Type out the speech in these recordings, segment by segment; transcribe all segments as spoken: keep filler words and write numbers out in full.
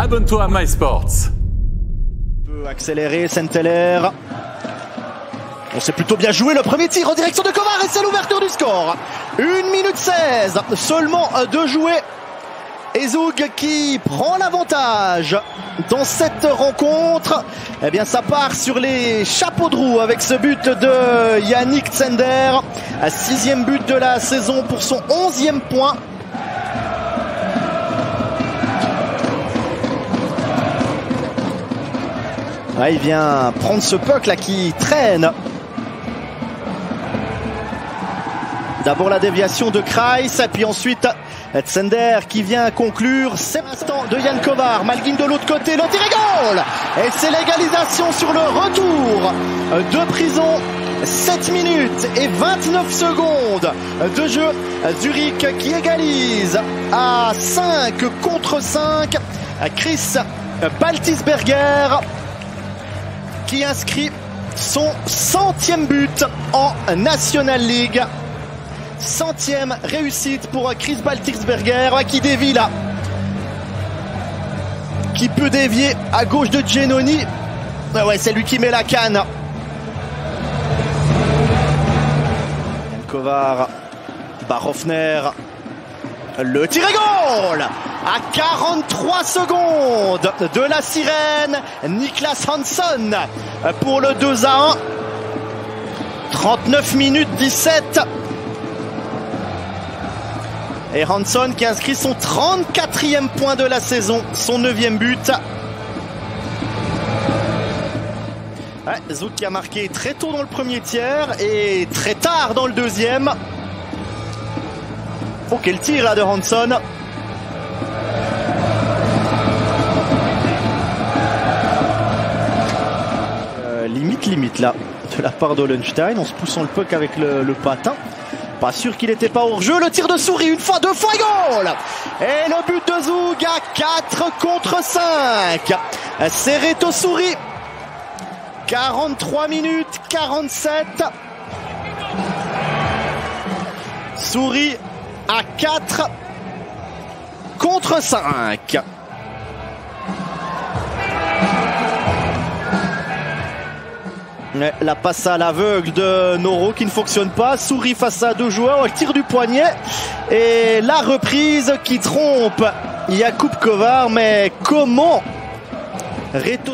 abonne-toi à MySports. Peut accélérer Saint-Hilaire. On s'est plutôt bien joué le premier tir en direction de Kovar et c'est l'ouverture du score. une minute seize, seulement de jouer. Et Zoug qui prend l'avantage dans cette rencontre. Eh bien ça part sur les chapeaux de roue avec ce but de Yannick Zender. Sixième but de la saison pour son onzième point. Ah, il vient prendre ce puck là qui traîne. D'abord la déviation de Kreis, puis ensuite Zender qui vient conclure. C'est l'instant de Yann Kovar. Malguin de l'autre côté, le tir et goal. Et c'est l'égalisation sur le retour de prison. sept minutes et vingt-neuf secondes de jeu. Zurich qui égalise à cinq contre cinq. Chris Baltisberger qui inscrit son centième but en National League. Centième réussite pour Chris Baltisberger qui dévie là. Qui peut dévier à gauche de Giannoni. Ah ouais, c'est lui qui met la canne. Kovar, Barofner. Le tir et goal à quarante-trois secondes de la sirène. Niklas Hansson pour le deux à un. trente-neuf minutes dix-sept. Et Hansson qui inscrit son trente-quatrième point de la saison, son neuvième but. Ouais, Zouk qui a marqué très tôt dans le premier tiers et très tard dans le deuxième. Oh, quel tir là de Hansson. Euh, limite, limite là, de la part d'Ollenstein, en se poussant le puck avec le, le patin. Pas sûr qu'il n'était pas hors jeu. Le tir de Souris, une fois, deux fois, et goal. Et le but de Zoug à quatre contre cinq. C'est Reto Souris. quarante-trois minutes quarante-sept. Souris à quatre contre cinq. La passe à l'aveugle de Noro qui ne fonctionne pas. Souris face à deux joueurs, elle tire du poignet. Et la reprise qui trompe Jakub Kovar. Mais comment Reto...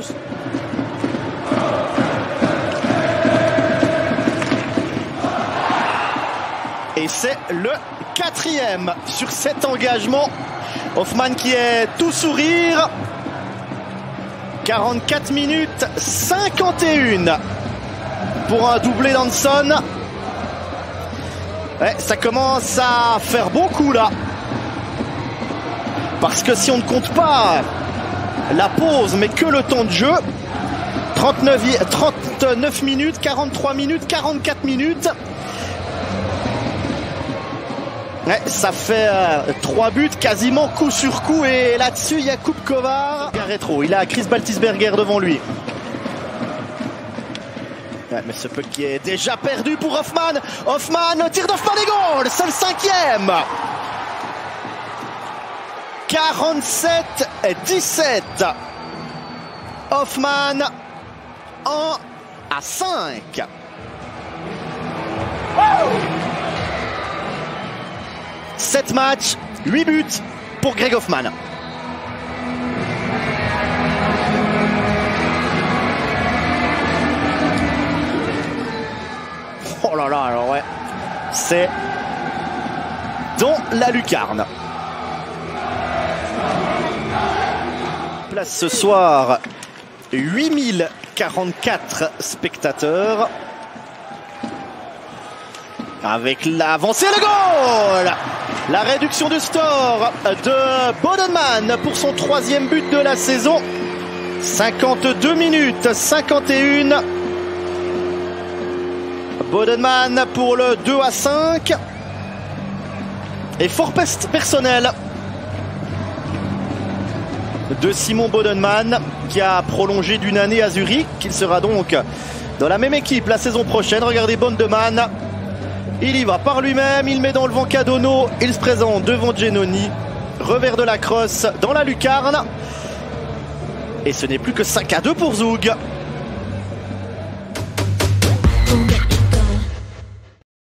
Et c'est le quatrième sur cet engagement. Hoffman qui est tout sourire. quarante-quatre minutes cinquante et un pour un doublé d'Hansson. Ouais, ça commence à faire beaucoup là. Parce que si on ne compte pas la pause mais que le temps de jeu, trente-neuf, trente-neuf minutes, quarante-trois minutes, quarante-quatre minutes. Ouais, ça fait euh, trois buts quasiment coup sur coup et là-dessus Jakub Kovar. Rétro, il a Chris Baltisberger devant lui. Ouais, mais ce puck qui est déjà perdu pour Hoffman. Hoffman, le tir d'Hoffman et goal, c'est le cinquième. quarante-sept dix-sept. Hoffman un à cinq. sept matchs, huit buts pour Greg Hoffman. Oh là là, alors ouais, c'est dans la lucarne. Place ce soir huit mille quarante-quatre spectateurs. Avec l'avancée, le goal. La réduction du score de Bodenman pour son troisième but de la saison. cinquante-deux minutes cinquante et un. Bodenman pour le deux à cinq. Et fort personnel de Simon Bodenman qui a prolongé d'une année à Zurich. Il sera donc dans la même équipe la saison prochaine. Regardez Bodenman. Il y va par lui-même, il met dans le vent Cadonneau, il se présente devant Giannoni, revers de la crosse dans la lucarne. Et ce n'est plus que cinq à deux pour Zoug.